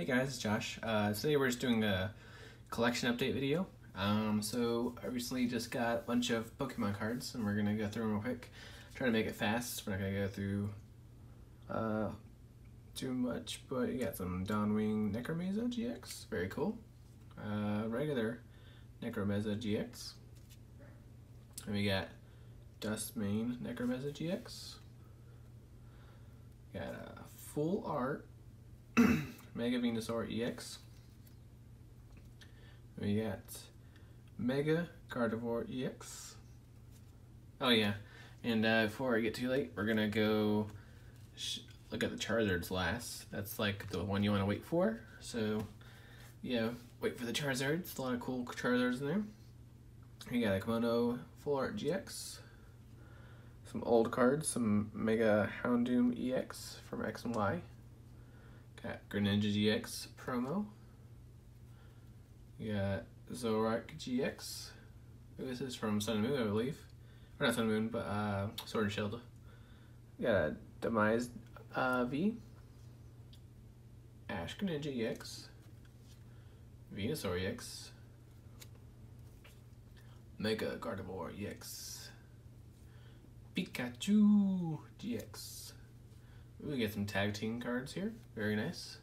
Hey guys, it's Josh. Today we're just doing a collection update video. So I recently just got a bunch of Pokemon cards and we're gonna go through them real quick. Try to make it fast. We're not gonna go through too much, but you got some Dawnwing Necromeza GX, very cool. Regular Necromeza GX. And we got Duskmane Necromeza GX. Got a full art Mega Venusaur EX. We got Mega Gardevoir EX. Oh yeah, and before I get too late, we're gonna go look at the Charizards last. That's like the one you want to wait for. So yeah, wait for the Charizards. A lot of cool Charizards in there. We got a Komodo Full Art GX. Some old cards, some Mega Houndoom EX from X and Y. Got Greninja GX promo. You got Zoroark GX. This is from Sun and Moon, I believe. Or not Sun and Moon, but Sword and Shield. You got a Demise V. Ash Greninja EX. Venusaur EX. Mega Gardevoir EX. Pikachu GX. We get some tag team cards here. Very nice.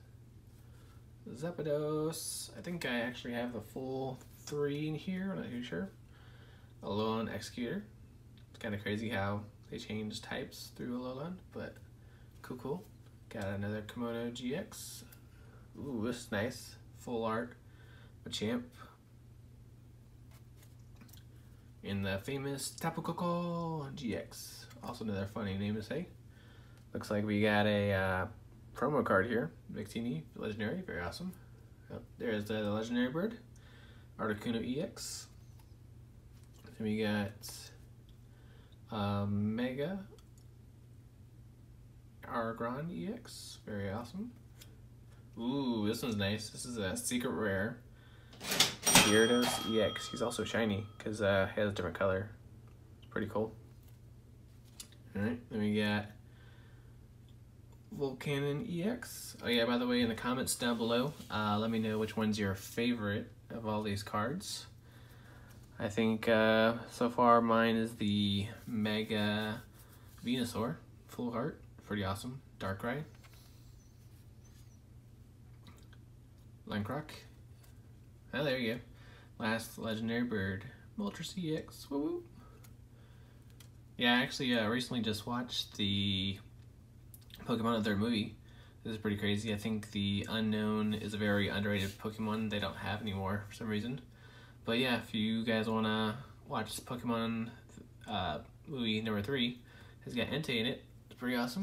Zapdos. I think I actually have the full 3 in here. I'm not too sure. Alolan Executor. It's kind of crazy how they change types through Alolan, but cool. Got another Komodo GX. Ooh, this is nice. Full art. Machamp. And the famous Tapu Koko GX. Also another funny name to say. Looks like we got a promo card here. Victini, legendary, very awesome. Yep, there's the legendary bird. Articuno EX. Then we got Mega Argon EX, very awesome. Ooh, this one's nice. This is a secret rare. Gyarados EX. He's also shiny because he has a different color. It's pretty cool. Alright, then we got Volcanon EX. Oh yeah, by the way, in the comments down below, let me know which one's your favorite of all these cards. I think so far mine is the Mega Venusaur, full art, pretty awesome. Darkrai. Lancroc. Oh, there you go. Last legendary bird, Moltres EX. Woo woo. Yeah, I actually recently just watched the Pokemon their movie. This is pretty crazy. I think the Unknown is a very underrated Pokemon they don't have anymore for some reason. But yeah, if you guys want to watch Pokemon movie number 3, it's got Entei in it. It's pretty awesome.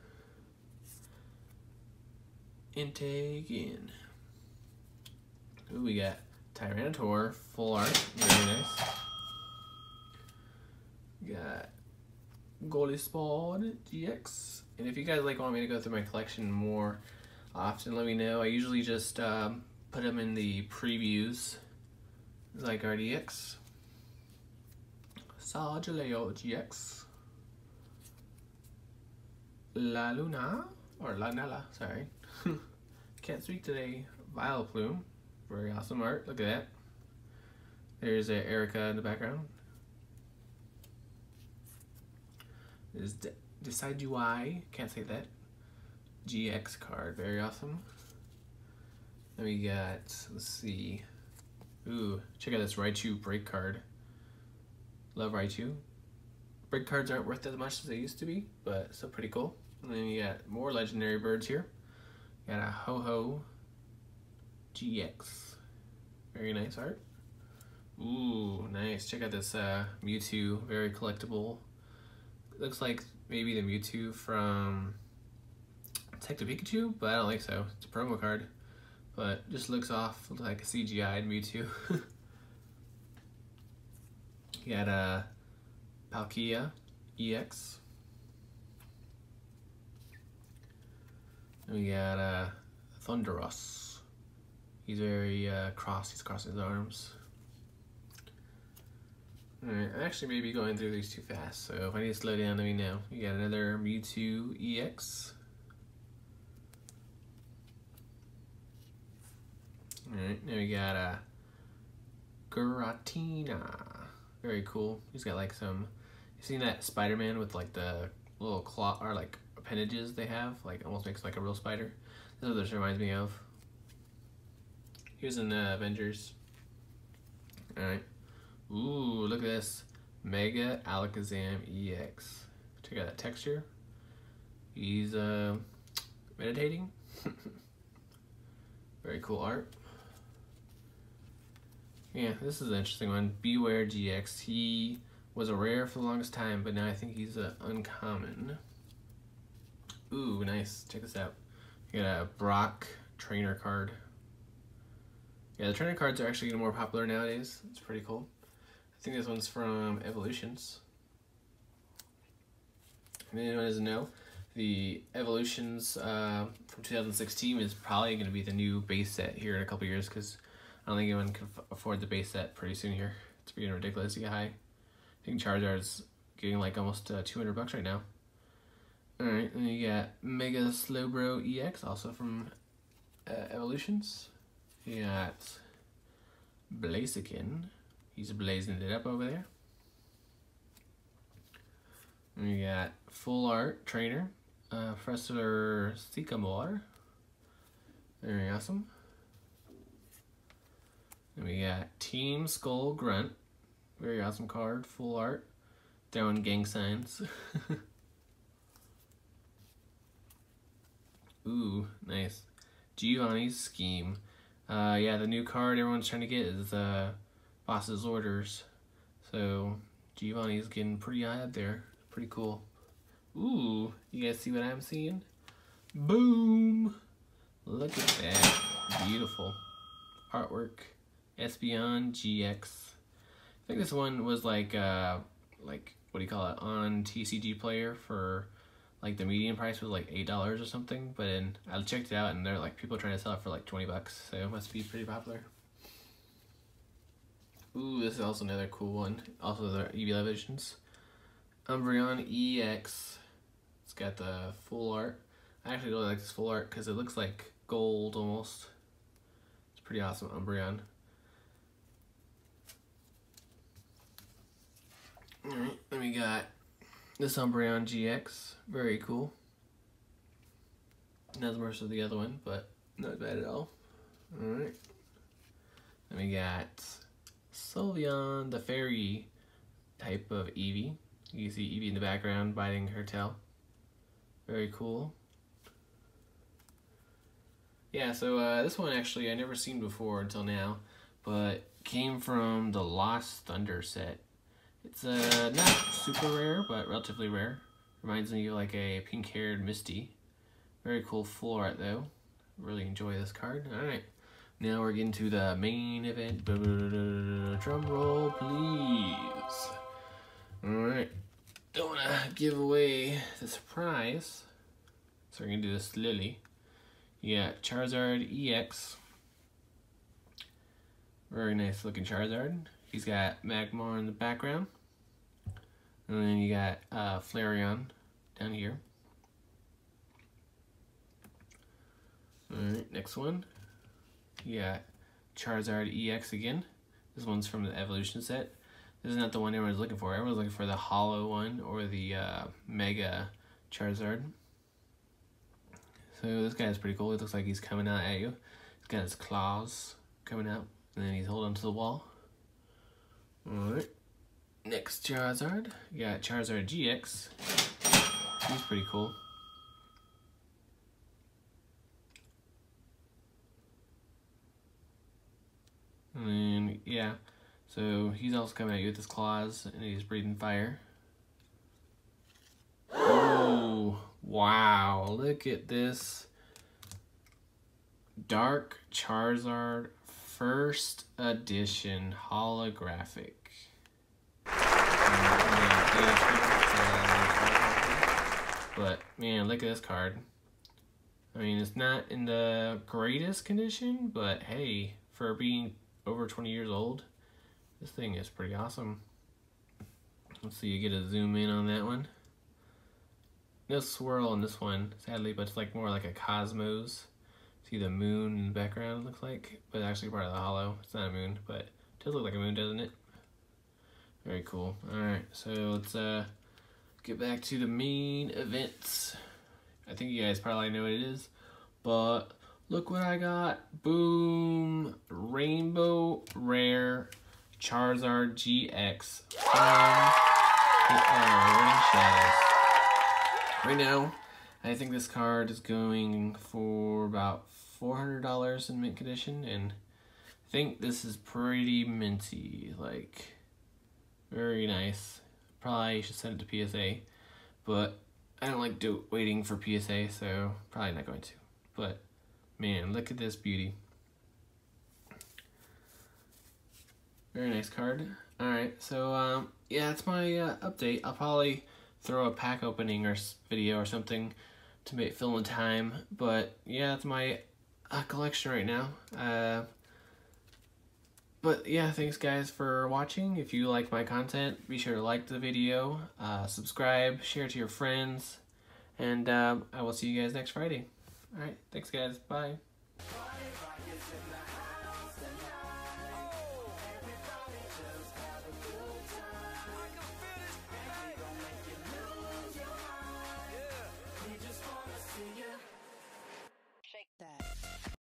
Entei again. Ooh, we got Tyranitar, full art, very nice. We got Golispawn GX. And if you guys want me to go through my collection more often, let me know. I usually just put them in the previews. Zygarde EX. Solgaleo GX. La Luna, or Lanella, sorry. Can't speak today. Vileplume. Very awesome art. Look at that. There's Erica in the background. There's Decidueye, can't say that. GX card, very awesome. Then we got, let's see. Ooh, check out this Raichu break card. Love Raichu. Break cards aren't worth as much as they used to be, but still pretty cool. And then you got more legendary birds here. Got a Ho-Ho GX. Very nice art. Ooh, nice. Check out this Mewtwo, very collectible. Looks like maybe the Mewtwo from Detective Pikachu, but I don't think so. It's a promo card, but just looks like a CGI'd Mewtwo. You got a Palkia EX. And we got Thunderous. He's very crossed. He's crossing his arms. Alright, I'm actually maybe going through these too fast, so if I need to slow down, let me know. You got another Mewtwo EX. Alright, now we got Giratina. Very cool. He's got like some, you seen that Spider-Man with like the little claw or like appendages they have? Like almost makes like a real spider. That's what this reminds me of. He was in the Avengers. Alright. Ooh, look at this. Mega Alakazam EX. Check out that texture. He's meditating. Very cool art. Yeah, this is an interesting one. Beware GX. He was a rare for the longest time, but now I think he's an uncommon. Ooh, nice. Check this out. You got a Brock trainer card. Yeah, the trainer cards are actually getting more popular nowadays. It's pretty cool. I think this one's from Evolutions. If anyone doesn't know, the Evolutions from 2016 is probably going to be the new base set here in a couple years, because I don't think anyone can afford the base set pretty soon here. It's being ridiculous. You get high. I think Charizard's getting like almost $200 right now. Alright, then you got Mega Slowbro EX, also from Evolutions. You got Blaziken. He's blazing it up over there. And you got Full Art Trainer, Professor Sycamore. Very awesome. And we got Team Skull Grunt. Very awesome card. Full art. Throwing gang signs. Ooh, nice. Giovanni's Scheme. Yeah, the new card everyone's trying to get is Boss's Orders. So Giovanni's getting pretty high up there. Pretty cool. Ooh, you guys see what I'm seeing? Boom! Look at that. Beautiful artwork. Espeon GX. I think this one was like what do you call it, on TCG Player for like the median price was like $8 or something, but then I checked it out and they're like people trying to sell it for like $20, so it must be pretty popular. Ooh, this is also another cool one. Also the EV Visions. Umbreon EX. It's got the full art. I actually really like this full art because it looks like gold almost. It's pretty awesome, Umbreon. Alright, then we got this Umbreon GX. Very cool. Not as much as the other one, but not bad at all. Alright. Then we got Sylveon, the fairy type of Eevee. You can see Eevee in the background biting her tail. Very cool. Yeah, so this one actually I never seen before until now, but came from the Lost Thunder set. It's not super rare, but relatively rare. Reminds me of like a pink-haired Misty. Very cool full art though. Really enjoy this card. Alright, now we're getting to the main event. Drum roll, please. Alright, don't want to give away the surprise, so we're going to do this slowly. You got Charizard EX. Very nice looking Charizard. He's got Magmar in the background. And then you got Flareon down here. Alright, next one. You got Charizard EX again. This one's from the Evolution set. This is not the one everyone's looking for. Everyone's looking for the hollow one or the Mega Charizard. So this guy's pretty cool. It looks like he's coming out at you. He's got his claws coming out. And then he's holding to the wall. Alright. Next Charizard. You got Charizard GX. He's pretty cool. And then, yeah. So he's also coming at you with his claws and he's breathing fire. Oh, wow. Look at this. Dark Charizard First Edition holographic. But man, look at this card. I mean, it's not in the greatest condition, but hey, for being over 20 years old, this thing is pretty awesome. Let's see, you get a zoom in on that one. No swirl on this one, sadly, but it's like more like a Cosmos. So See the moon in the background, it looks like, but it's actually part of the hollow. It's not a moon, but it does look like a moon, doesn't it? Very cool. Alright, so let's get back to the main events. I think you guys probably know what it is, but look what I got. Boom! Rainbow Rare Charizard GX from the Orange Shadows. Right now, I think this card is going for about $400 in mint condition, and I think this is pretty minty, like very nice. Probably should send it to PSA, but I don't like waiting for PSA, so probably not going to. But man, look at this beauty. Very nice card. Alright, so yeah, that's my update. I'll probably throw a pack opening or video or something to fill in time, but yeah, that's my collection right now. But yeah, thanks guys for watching. If you like my content, be sure to like the video, subscribe, share it to your friends, and I will see you guys next Friday. Alright, thanks guys, bye.